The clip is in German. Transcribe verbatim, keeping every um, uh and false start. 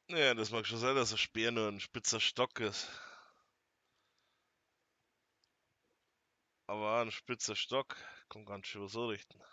Ja, das mag schon sein, dass ein Speer nur ein spitzer Stock ist. Aber ein spitzer Stock kann ganz schön was anrichten.